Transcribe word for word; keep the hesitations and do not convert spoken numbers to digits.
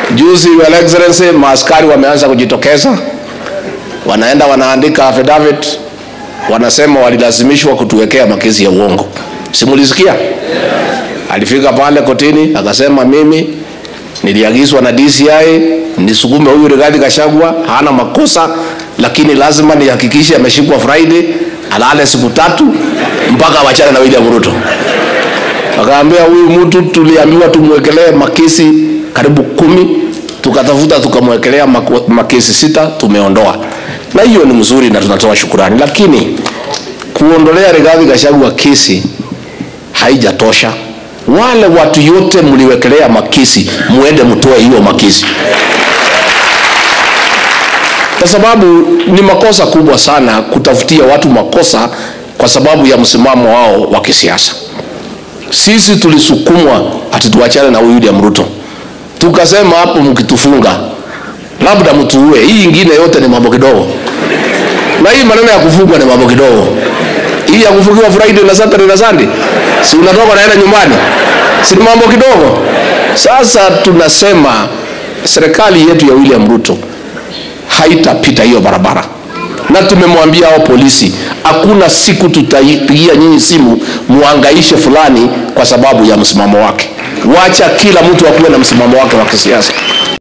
Juzi Your Excellency, maaskari wameanza kujitokeza, wanaenda wanaandika affidavit, wanasema walilazimishwa kutuwekea makesi ya uongo. Simulisikia? Alifika pale kotini akasema mimi niliagizwa na D C I nisukume huyu Rigathi Gachagua, hana makosa, lakini lazima nihakikishe ameshikwa Friday, alale siku tatu mpaka wachane na William Ruto. Akaambia huyu mtu tuliambiwa tumwekelee makesi karibu kumi, tukatafuta tukamwekelea makesi sita, tumeondoa. Na hiyo ni mzuri na tunatoa shukrani, lakini kuondolea Rigathi Gachagua kesi haijatosha. Wale watu yote mliwekelea makesi, muende mtoe hiyo makesi. Kwa sababu ni makosa kubwa sana kutafutia watu makosa kwa sababu ya msimamo wao wa kisiasa. Sisi tulisukumwa ati tuachane na William Ruto. Tukasema hapo mkitufunga labda mtuue, hii ingine yote ni mambo kidogo. Na hii maneno ya kufungwa ni mambo kidogo. Hii ya kufungiwa Friday na Saturday na Sunday, si unatoka naenda nyumbani, si mambo kidogo. Sasa tunasema serikali yetu ya William Ruto haitapita hiyo barabara. Na tumemwambia hao polisi, hakuna siku tutaipigia nyinyi simu muangaishe fulani kwa sababu ya msimamo wake. Wacha kila mtu akuwe na msimamo wake wa kisiasa.